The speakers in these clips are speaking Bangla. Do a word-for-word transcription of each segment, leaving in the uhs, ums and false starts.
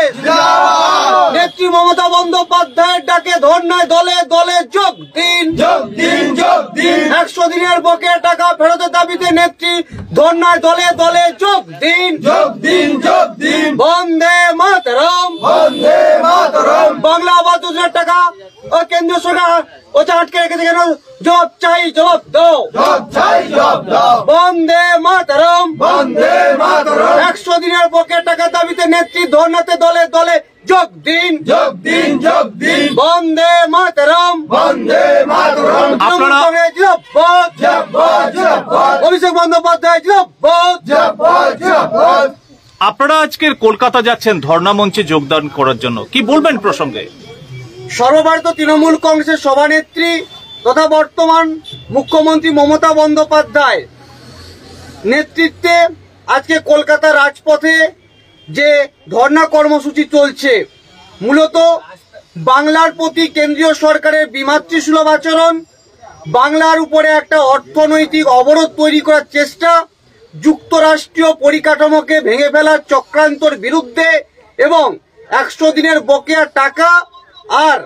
কংগ্রেস নেত্রী মমতা বন্দ্যোপাধ্যায়ের ডাকে ধর্নায় দলে দলে যোগ দিন যোগ দিন যোগ দিন একশো দিনের বকেয়া টাকা ফেরতের দাবিতে নেত্রী ধর্নায় দলে দলে যোগ দিন যোগ দিন যোগ দিন বন্দে মাতরম বন্দে মাতরম বাংলা আবাস যোজনার টাকা ও কেন্দ্রীয় সরকার ওটা আটকে রেখেছে কেন? জবাব চাই, জবাব দাও। জবাব চাই, জবাব দাও। বন্দে মাতরম বন্দে মাতরম একশো দিনের বকেয়া টাকা দাবিতে নেত্রী ধর্নাতে দলে দলে যোগ দিন যোগ দিন যোগ দিন বন্দে মাতরম বন্দে মাতরম আপনারা জিন্দাবাদ জিন্দাবাদ জিন্দাবাদ অভিষেক বন্দ্যোপাধ্যায় জিন্দাবাদ জিন্দাবাদ জিন্দাবাদ। আপনারা আজকের কলকাতা যাচ্ছেন ধর্ণা মঞ্চে যোগদান করার জন্য, কি বলবেন প্রসঙ্গে? সর্বভারতীয় তৃণমূল কংগ্রেসের সভানেত্রী তথা বর্তমান মুখ্যমন্ত্রী মমতা বন্দ্যোপাধ্যায় নেতৃত্বে আজকে কলকাতা রাজপথে যে ধর্ণা কর্মসূচি চলছে, মূলত বাংলার প্রতি কেন্দ্রীয় সরকারের বিমাতৃসুলভ আচরণ, বাংলার উপরে একটা অর্থনৈতিক অবরোধ তৈরি করার চেষ্টা, যুক্তরাষ্ট্রীয় পরিকাঠামোকে ভেঙে ফেলার চক্রান্তর বিরুদ্ধে এবং একশো দিনের বকেয়া টাকা আর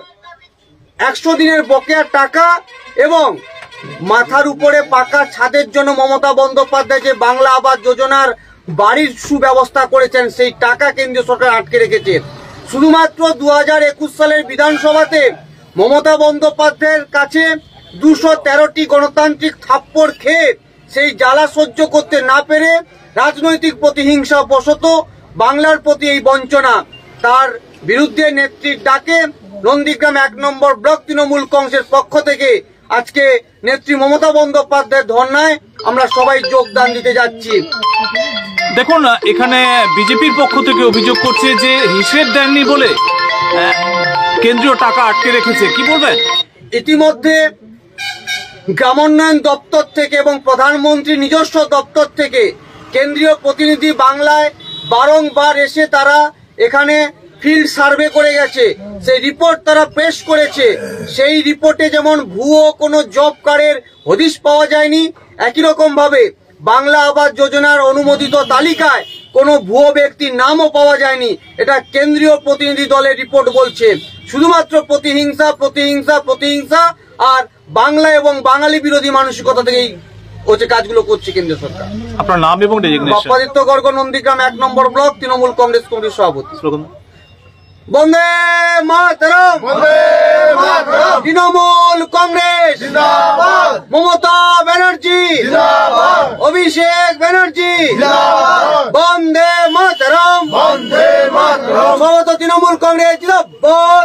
একশো দিনের বকেয়া টাকা এবং মাথার উপরে পাকা ছাদের জন্য মমতা বন্দ্যোপাধ্যায় যে বাংলা আবাস যোজনার বাড়ির সুব্যবস্থা করেছেন, সেই টাকা কেন্দ্রীয় সরকার আটকে রেখেছে। শুধুমাত্র দু হাজার একুশ সালের বিধানসভাতে মমতা বন্দ্যোপাধ্যায়ের কাছে দুশো তেরোটি গণতান্ত্রিক থাপ্পড় খেয়ে সেই জ্বালা সহ্য করতে না পেরে রাজনৈতিক প্রতিহিংসা বশত বাংলার প্রতি এই বঞ্চনা, তার বিরুদ্ধে নেত্রীর ডাকে নন্দীগ্রাম এক নম্বর ব্লক তৃণমূল কংগ্রেসের পক্ষ থেকে আজকে নেত্রী মমতা বন্দ্যোপাধ্যায়ের ধর্নায় আমরা সবাই যোগদান দিতে যাচ্ছি। দেখুন, এখানে বিজেপির পক্ষ থেকে অভিযোগ করছে যে হিসেব দেননি বলে কেন্দ্রীয় টাকা আটকে রেখেছে, কি বলবেন? ইতিমধ্যে গ্রামোন্নয়ন দপ্তর থেকে এবং প্রধানমন্ত্রী নিজস্ব দপ্তর থেকে কেন্দ্রীয় প্রতিনিধি বাংলায় বারংবার এসে তারা এখানে ফিল্ড সার্ভে করে গেছে, সেই রিপোর্ট তারা পেশ করেছে। সেই রিপোর্টে যেমন ভুয়ো কোনো জব কার্ডের হদিশ পাওয়া যায়নি, একই রকম ভাবে বাংলা আবাস যোজনার অনুমোদিত তালিকায় কোনো ভুয়ো ব্যক্তির নামও পাওয়া যায়নি। এটা কেন্দ্রীয় প্রতিনিধি দলের রিপোর্ট বলছে। শুধুমাত্র প্রতিহিংসা প্রতিহিংসা প্রতিহিংসা আর বাংলা এবং বাঙালি বিরোধী মানসিকতা থেকেই হচ্ছে কাজগুলো করছে কেন্দ্রীয় সরকার। আপনার নাম এবং ডেজিগনেশন? বাপ্পাদিত্য গর্গ, নন্দীগ্রাম এক নম্বর ব্লক তৃণমূল কংগ্রেস কমিটির সভাপতি। বন্দে মাতরম বন্দে মাতরম তৃণমূল কংগ্রেস জিন্দাবাদ মমতা ব্যানার্জি জিন্দাবাদ অভিষেক ব্যানার্জি জিন্দাবাদ বন্দে মাতরম বন্দে মাতরম সভাপতি তৃণমূল কংগ্রেস জিন্দাবাদ।